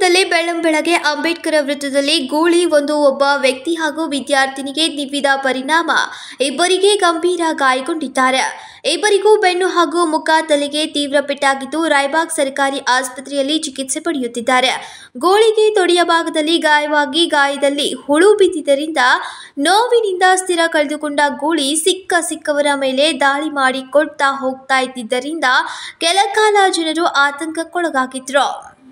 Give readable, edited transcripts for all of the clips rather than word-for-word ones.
ರಾಯಬಾಗ್ನಲ್ಲಿ ಬೆಳ್ಳಂಬೆಳಗ್ಗೆ ಅಂಬೇಡ್ಕರ್ ವೃತ್ತದಲ್ಲಿ ಗೂಳಿ ಒಬ್ಬ ವ್ಯಕ್ತಿ ಹಾಗೂ ವಿದ್ಯಾರ್ಥಿನಿಗೆ ದಿವ್ಯದ ಪರಿಣಾಮ ಇಬ್ಬರಿಗೆ ಗಂಭೀರ ಗಾಯಗೊಂಡಿದ್ದಾರೆ. ಇಬ್ಬರಿಗೂ ಬೆನ್ನು ಹಾಗೂ ಮುಖ ತಲೆಗೆ ತೀವ್ರ ಪೆಟ್ಟಾಗಿದ್ದು ರಾಯಬಾಗ್ ಸರ್ಕಾರಿ ಆಸ್ಪತ್ರೆಯಲ್ಲಿ ಚಿಕಿತ್ಸೆ ಪಡೆಯುತ್ತಿದ್ದಾರೆ. ಗೋಳಿಗೆ ತೊಡೆಯ ಭಾಗದಲ್ಲಿ ಗಾಯವಾಗಿ ಗಾಯದಲ್ಲಿ ಹುಳು ಬಿದ್ದಿದ್ದರಿಂದ ನೋವಿನಿಂದ ಸ್ಥಿರ ಕಳೆದುಕೊಂಡ ಗೂಳಿ ಸಿಕ್ಕವರ ಮೇಲೆ ದಾಳಿ ಮಾಡಿ ಕೊಡ್ತಾ ಹೋಗ್ತಾ ಇದ್ದಿದ್ದರಿಂದ ಕೆಲಕಾಲ ಜನರು ಆತಂಕಕ್ಕೊಳಗಾಗಿದ್ರು.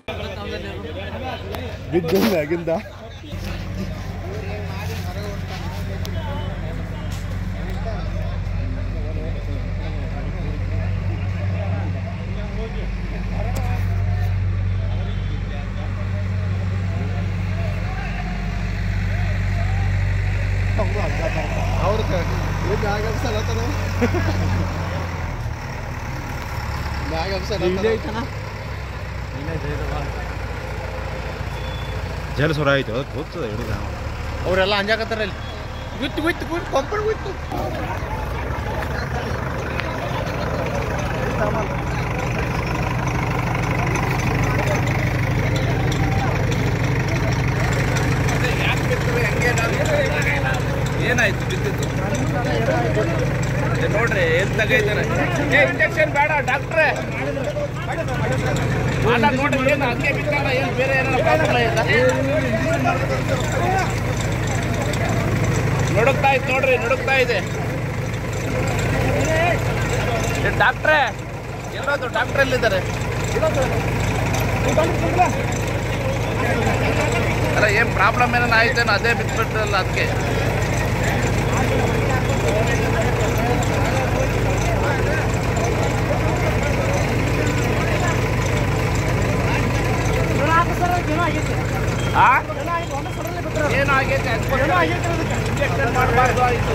ಜಲ ಸುರ ಆಯ್ತು ಹೋಗ್ತದೆ ಹಿಡಿದ ಅವರೆಲ್ಲ ಅಂಜಾಕತ್ತಾರ ಬಿತ್ತು ಕೊಂಪಡ್ ಬಿತ್ತು ಏನಾಯ್ತು ಬಿದ್ದಿದ್ದು ನೋಡ್ರಿ ಏನ್ ತಗೈತಾರೆ ಇಂಜೆಕ್ಷನ್ ಬೇಡ ಡಾಕ್ಟ್ರೆ ನೋಡ್ರಿ ಏನು ಹಂಗೆ ಬಿತ್ತಲ್ಲ ಏನು ಬೇರೆ ಏನಾರ ಪ್ರಾಬ್ಲಮ್ ನೋಡ್ರಿ ನಡುಕ್ತಾ ಇದೆ ಡಾಕ್ಟ್ರೆ ಎಲ್ಲೋದು ಡಾಕ್ಟ್ರ್ ಎಲ್ಲಿದ್ದಾರೆ ಅಲ್ಲ ಏನು ಪ್ರಾಬ್ಲಮ್ ಏನಾರ ಆಯ್ತೇನೋ ಅದೇ ಬಿಟ್ಬಿಟ್ರಲ್ಲ ಅದಕ್ಕೆ ಏನಾಗೈತೆ ಇಂಜೆಕ್ಷನ್ ಮಾಡಬಾರ್ದು ಆಯಿತು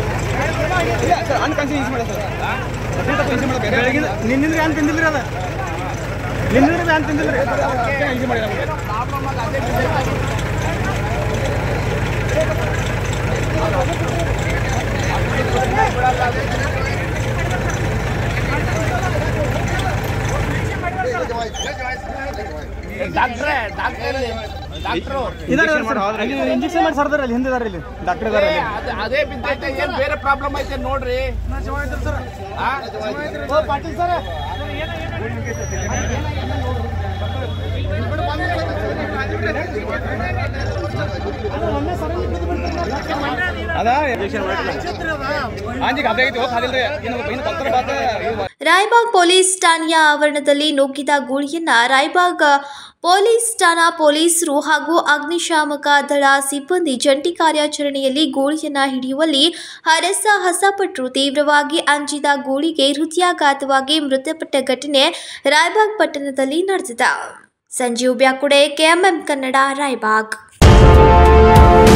ನಿನ್ನಿಂದ ಏನು ತಿಂದಿಲ್ರಿ ಅದ ನಿನ್ನಿಂದ ಏನು ತಿಂದಿಲ್ರಿ ಪ್ರಾಬ್ಲಮ್ ಅಲ್ಲ ಅದೇ ಡಾಕ್ಟ್ರು ಇಂಜೆಕ್ಷನ್ ಮಾಡಿ ಸರ್ದಾರ ಅಲ್ಲಿ ಹಿಂದೆ ಇಲ್ಲಿ ಡಾಕ್ಟರ್ ಇದಾರೆ ಅದೇ ಬಿದ್ದೈತೆ ಏನು ಬೇರೆ ಪ್ರಾಬ್ಲಮ್ ಐತೆ ನೋಡ್ರಿ ಪಾಟೀಲ್ ಸರ್ ರಾಯಬಾಗ್ ಪೊಲೀಸ್ ಠಾಣೆಯ ಆವರಣದಲ್ಲಿ ನುಗ್ಗಿದ ಗೂಳಿಯನ್ನ ರಾಯಬಾಗ್ ಪೊಲೀಸ್ ಠಾಣಾ ಪೊಲೀಸರು ಹಾಗೂ ಅಗ್ನಿಶಾಮಕ ದಳ ಸಿಬ್ಬಂದಿ ಜಂಟಿ ಕಾರ್ಯಾಚರಣೆಯಲ್ಲಿ ಗೂಳಿಯನ್ನ ಹಿಡಿಯುವಲ್ಲಿ ಹರಸಾಹಸಪಟ್ಟರು. ತೀವ್ರವಾಗಿ ಅಂಜಿದ ಗೂಳಿಗೆ ಹೃದಯಾಘಾತವಾಗಿ ಮೃತಪಟ್ಟ ಘಟನೆ ರಾಯಬಾಗ್ ಪಟ್ಟಣದಲ್ಲಿ ನಡೆದಿದೆ. ಸಂಜೀವ್ ಬ್ಯಾಕುಡೆ, ಕೆಎಂಎಂ ಕನ್ನಡ, ರಾಯಬಾಗ್.